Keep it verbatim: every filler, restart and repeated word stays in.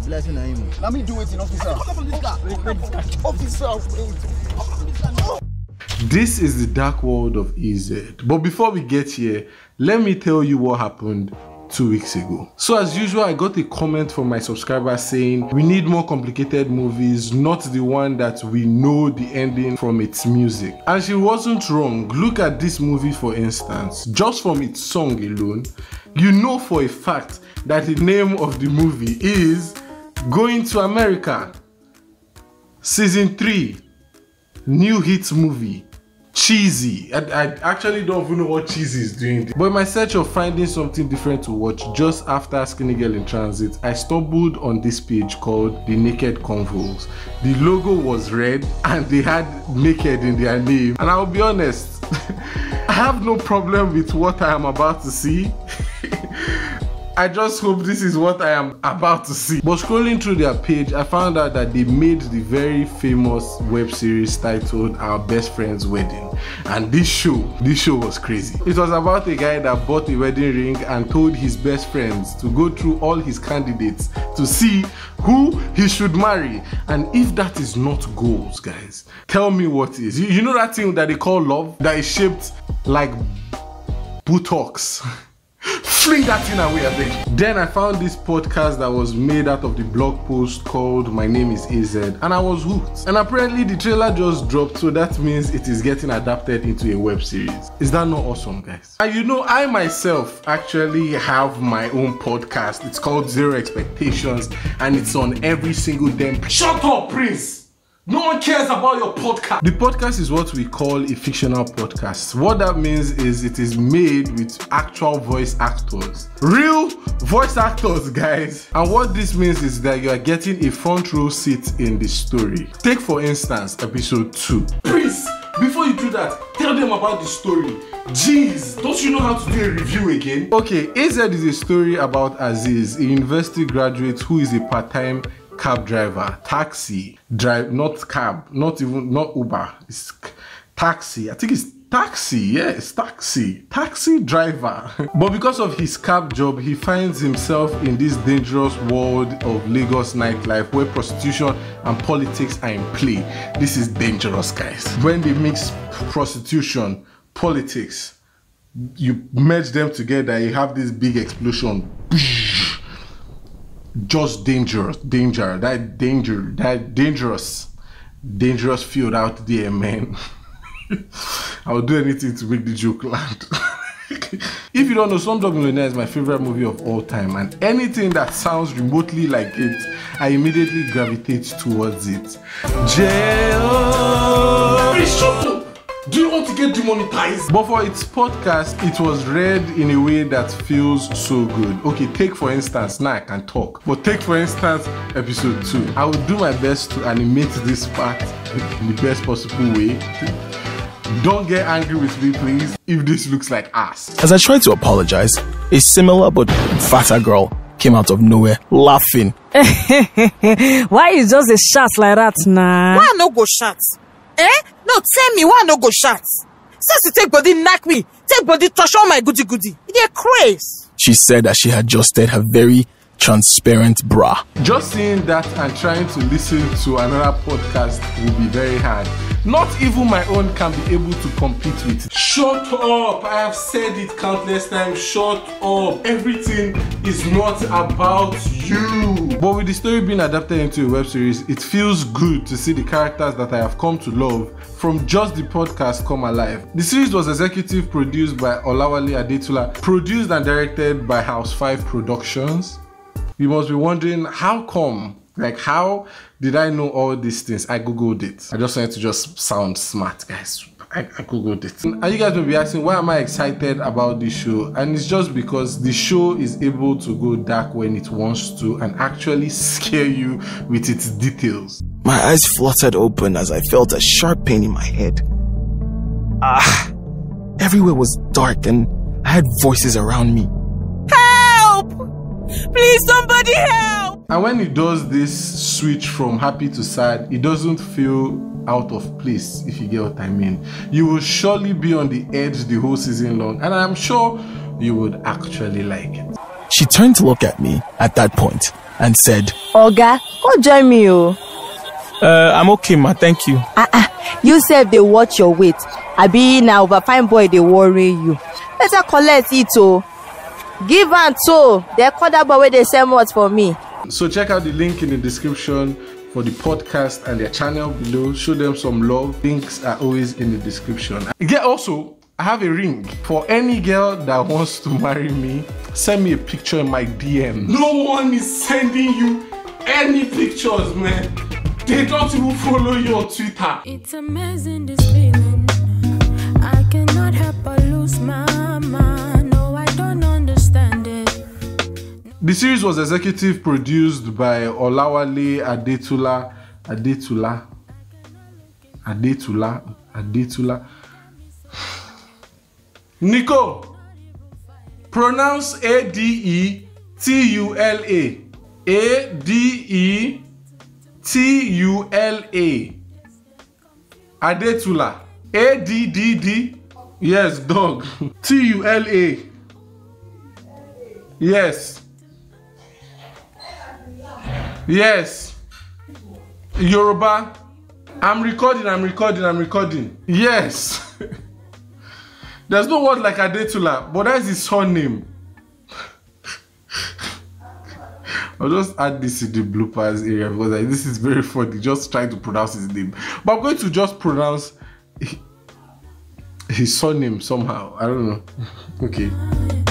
Let me do it in officer. Officer, This is the dark world of E Z. But before we get here, let me tell you what happened two weeks ago. So as usual, I got a comment from my subscriber saying we need more complicated movies, not the one that we know the ending from its music. And she wasn't wrong. Look at this movie for instance. Just from its song alone, you know for a fact that the name of the movie is Going to America. Season three, new hit movie. Cheesy. I, I actually don't even know what Cheesy is doing. But in my search of finding something different to watch just after Skinny Girl in Transit, I stumbled on this page called The Naked Convos. The logo was red and they had naked in their name. And I'll be honest, I have no problem with what I am about to see. I just hope this is what I am about to see. But scrolling through their page, I found out that they made the very famous web series titled Our Best Friend's Wedding. And this show, this show was crazy. It was about a guy that bought a wedding ring and told his best friends to go through all his candidates to see who he should marry. And if that is not goals, guys, tell me what is. You, you know that thing that they call love? That is shaped like buttocks. Fling that thing away, I think. Then I found this podcast that was made out of the blog post called My Name is E Z, and I was hooked. And apparently the trailer just dropped, so that means it is getting adapted into a web series. Is that not awesome, guys? And you know, I myself actually have my own podcast. It's called Zero Expectations, and it's on every single damn... Shut up, Prince! No one cares about your podcast. The podcast is what we call a fictional podcast. What that means is it is made with actual voice actors. Real voice actors, guys. And what this means is that you are getting a front row seat in the story. Take for instance, episode two. Please, before you do that, tell them about the story. Jeez, don't you know how to do a review again? Okay, E Z is a story about Aziz, a university graduate who is a part-time cab driver, taxi drive, not cab, not even not Uber, it's taxi. I think it's taxi, yeah, it's taxi, taxi driver. But because of his cab job, he finds himself in this dangerous world of Lagos nightlife where prostitution and politics are in play. This is dangerous, guys. When they mix prostitution, politics, you merge them together, you have this big explosion. Just dangerous, danger, that danger, that dangerous, dangerous field out there, man. I would do anything to make the joke land. If you don't know, Slumdog Millionaire is my favorite movie of all time, and anything that sounds remotely like it, I immediately gravitate towards it. Jail. Hey, shut up! Do you want to get demonetized? But for its podcast, it was read in a way that feels so good. Okay, take for instance, now I can talk, but take for instance, episode two. I will do my best to animate this part in the best possible way. Don't get angry with me, please, if this looks like ass. As I tried to apologize, a similar but fatter girl came out of nowhere laughing. Why is just a shot like that now? Why no go shot? Eh? No, tell me why no go shot. Since you take body knock me, take body touch all my goody goody. They're crazy. She said that she had adjusted her very transparent bra. Just seeing that and trying to listen to another podcast will be very hard. Not even my own can be able to compete with it. Shut up! I have said it countless times. Shut up! Everything is not about you. But with the story being adapted into a web series, it feels good to see the characters that I have come to love from just the podcast come alive. The series was executive produced by Olawale Adetula, produced and directed by House five Productions. You must be wondering, how come? Like, how did I know all these things? I googled it. I just wanted to just sound smart, guys. I, I googled it. And you guys will be asking, why am I excited about this show? And it's just because the show is able to go dark when it wants to and actually scare you with its details. My eyes fluttered open as I felt a sharp pain in my head. Ah! Everywhere was dark and I had voices around me. Help! Please, somebody help! And when it does this switch from happy to sad, it doesn't feel out of place, if you get what I mean. You will surely be on the edge the whole season long, and I'm sure you would actually like it. She turned to look at me at that point, and said, Oga, come join me, oh. Uh, I'm okay, ma. Thank you. Ah, ah. You said they watch your weight. I be now over fine boy, they worry you. Better collect it, oh. Give and so. They call that boy where they sell what for me. So check out the link in the description for the podcast and their channel below. Show them some love. Links are always in the description. Yeah, also, I have a ring. For any girl that wants to marry me, send me a picture in my D M. No one is sending you any pictures, man. They don't even follow you on Twitter. It's amazing this feeling. I cannot help but lose my mind. No, I don't understand it. The series was executive produced by Olawale Adetula. Adetula. Adetula. Adetula. Nico, pronounce A D E T U L A. A D E T U L A. Adetula. A D D D. Yes, dog. T U L A. Yes. Yes. Yoruba. I'm recording, I'm recording, I'm recording. Yes. There's no word like Adetula, but that's his surname. I'll just add this in the bloopers area because like, this is very funny. Just trying to pronounce his name. But I'm going to just pronounce his surname somehow. I don't know. Okay.